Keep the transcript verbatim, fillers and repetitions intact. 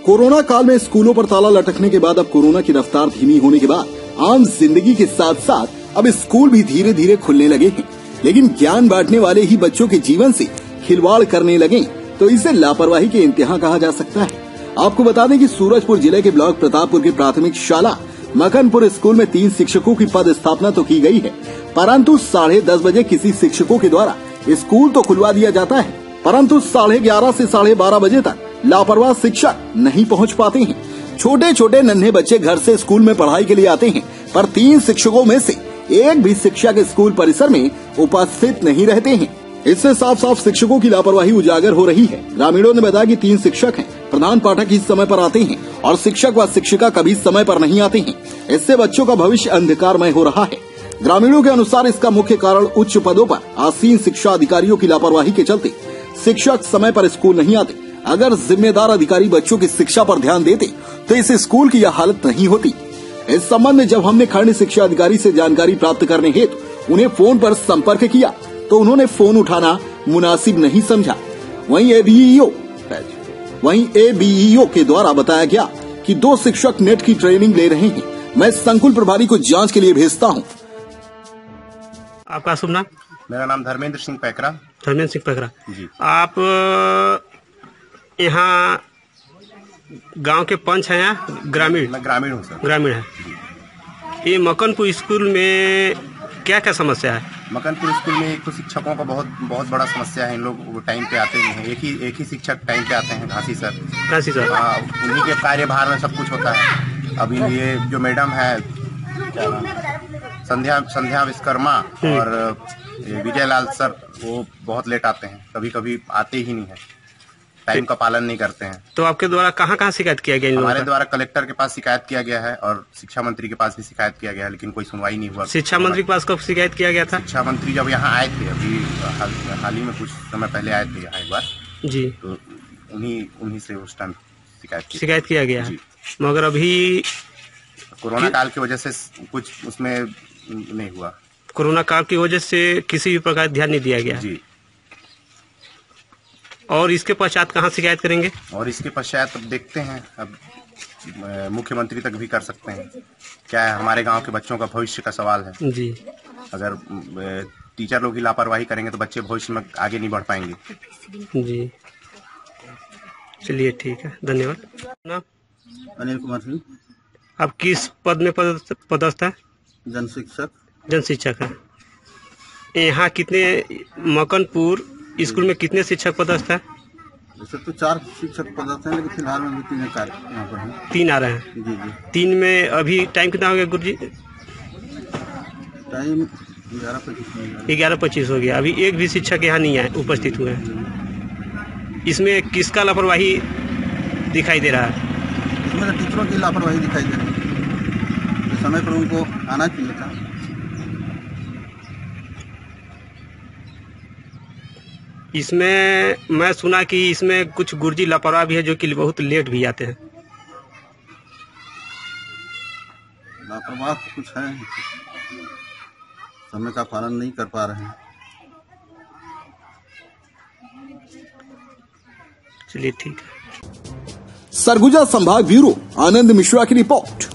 Corona काल में स्कूलों पर ताला लटकने के बाद अब कोरोना की रफ्तार धीमी होने के बाद आम जिंदगी के साथ साथ अब स्कूल भी धीरे धीरे खुलने लगे हैं, लेकिन ज्ञान बांटने वाले ही बच्चों के जीवन से खिलवाड़ करने लगे तो इसे लापरवाही के इंतहा कहा जा सकता है। आपको बता दें कि सूरजपुर जिले के ब्लॉक प्रतापपुर की प्राथमिक शाला मखनपुर स्कूल में तीन शिक्षकों की पद स्थापना तो की गई है, परंतु साढ़े दस बजे किसी शिक्षकों के द्वारा स्कूल तो खुलवा दिया जाता है, परंतु साढ़े ग्यारह से साढ़े बारह बजे तक लापरवाह शिक्षक नहीं पहुंच पाते हैं। छोटे छोटे नन्हे बच्चे घर से स्कूल में पढ़ाई के लिए आते हैं, पर तीन शिक्षकों में से एक भी शिक्षक स्कूल परिसर में उपस्थित नहीं रहते हैं। इससे साफ साफ शिक्षकों की लापरवाही उजागर हो रही है। ग्रामीणों ने बताया कि तीन शिक्षक हैं, प्रधान पाठक ही समय पर आते हैं और शिक्षक व शिक्षिका कभी समय पर नहीं आते हैं। इससे बच्चों का भविष्य अंधकारमय हो रहा है। ग्रामीणों के अनुसार इसका मुख्य कारण उच्च पदों पर आसीन शिक्षा अधिकारियों की लापरवाही के चलते शिक्षक समय पर स्कूल नहीं आते। अगर जिम्मेदार अधिकारी बच्चों की शिक्षा पर ध्यान देते तो इस स्कूल की यह हालत नहीं होती। इस संबंध में जब हमने खंड शिक्षा अधिकारी से जानकारी प्राप्त करने हेतु उन्हें फोन पर संपर्क किया तो उन्होंने फोन उठाना मुनासिब नहीं समझा। वहीं एबीईओ वहीं एबीईओ के द्वारा बताया गया कि दो शिक्षक नेट की ट्रेनिंग ले रहे हैं। मैं संकुल प्रभारी को जांच के लिए भेजता हूं। आपका शुभ नाम? मेरा नाम धर्मेंद्र सिंह पैकरा। धर्मेंद्र सिंह पैकरा जी। आप यहाँ गांव के पंच हैं या ग्रामीण? मैं ग्रामीण हूँ सर। ग्रामीण है। ये मकनपुर स्कूल में क्या क्या समस्या है? मकनपुर स्कूल में एक तो शिक्षकों का बहुत बहुत बड़ा समस्या है। इन लोग टाइम पे आते नहीं हैं। एक ही एक ही शिक्षक टाइम पे आते हैं, घासी सर। घासी सर हाँ, उन्हीं के कार्यभार में सब कुछ होता है। अभी ये जो मैडम है क्या नाम, संध्या संध्या विश्वकर्मा और विजय लाल सर, वो बहुत लेट आते हैं, कभी कभी आते ही नहीं है, टाइम का पालन नहीं करते हैं। तो आपके द्वारा कहाँ कहाँ शिकायत किया गया? हमारे द्वारा कलेक्टर के पास शिकायत किया गया है और शिक्षा मंत्री के पास भी शिकायत किया गया है, लेकिन कोई सुनवाई नहीं हुआ। शिक्षा मंत्री के पास कब शिकायत किया गया था? शिक्षा मंत्री जब यहाँ आए थे, अभी हाल, हाल ही में कुछ समय पहले आए थे यहाँ एक बार जी, तो उन्हीं उन्हीं से उस टाइम शिकायत की शिकायत किया गया है। मगर अभी कोरोना काल की वजह से कुछ उसमें नहीं हुआ। कोरोना काल की वजह से किसी भी प्रकार ध्यान नहीं दिया गया जी। और इसके पश्चात कहाँ शिकायत करेंगे? और इसके पश्चात अब देखते हैं, अब मुख्यमंत्री तक भी कर सकते हैं। क्या है, हमारे गांव के बच्चों का भविष्य का सवाल है जी। अगर टीचर लोग ही लापरवाही करेंगे तो बच्चे भविष्य में आगे नहीं बढ़ पाएंगे जी। चलिए ठीक है, धन्यवाद। नाम? अनिल कुमार सिंह। आप किस पद में पदस्थ है? जन शिक्षक। जन शिक्षक है। यहाँ कितने मकनपुर स्कूल में कितने शिक्षक पदस्थ है? वैसे तो चार शिक्षक पदस्थ हैं, लेकिन फिलहाल में भी तीन कार्य यहाँ पर हैं। तीन आ रहे हैं जी जी। तीन में अभी टाइम कितना हो गया गुरुजी? टाइम ग्यारह पच्चीस ग्यारह पच्चीस हो गया। अभी एक भी शिक्षक यहाँ नहीं आए, उपस्थित हुए हैं। इसमें किसका लापरवाही दिखाई दे रहा है? इसमें टीचरों की लापरवाही दिखाई दे रही है। समय पर उनको आना चाहिए था। इसमें मैं सुना कि इसमें कुछ गुरुजी लापरवाह भी है, जो कि बहुत लेट भी आते हैं। लापरवाह कुछ है, समय का पालन नहीं कर पा रहे हैं। चलिए ठीक है। सरगुजा संभाग ब्यूरो आनंद मिश्रा की रिपोर्ट।